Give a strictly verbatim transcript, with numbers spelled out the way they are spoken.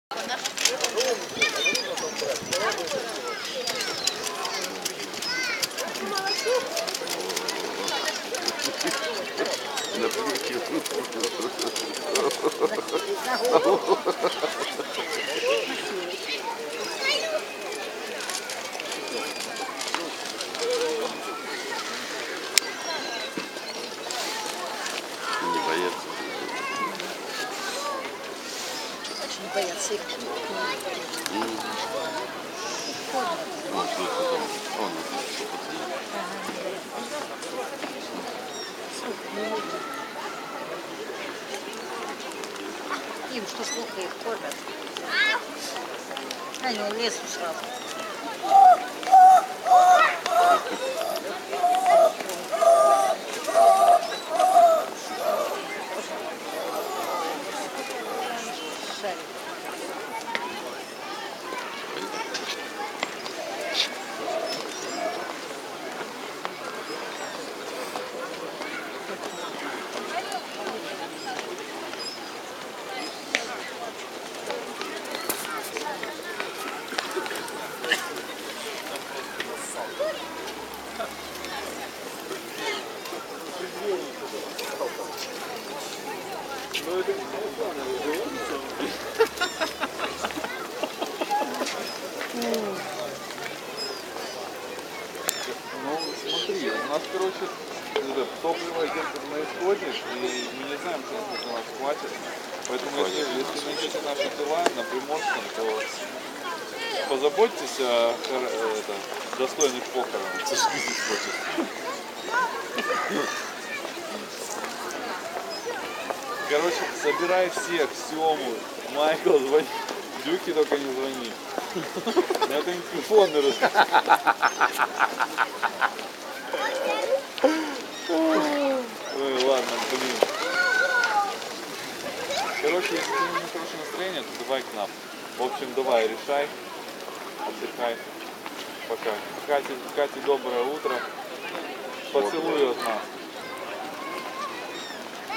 Не боятся. Очень боятся их. Вот, вот, вот, он, Им что слухи их кормят. Они в лесу сразу. Шарик. Ну, смотри, у нас, короче, это, топливо идет на исходе, и мы не знаем, сколько у нас хватит. Поэтому, если, если найдете наши дела на Приморском, то позаботьтесь о хор- это, достойных похоронах. Сожгитесь хочет. Короче, собирай всех, Сему, Майкл, звони. Дюке только не звони. Это им телефоны расскажи. Ой, ладно, блин. Короче, если у тебя хорошее настроение, то давай к нам. В общем, давай, решай. Отдыхай. Пока. Кате, Кате доброе утро. Поцелуй от нас.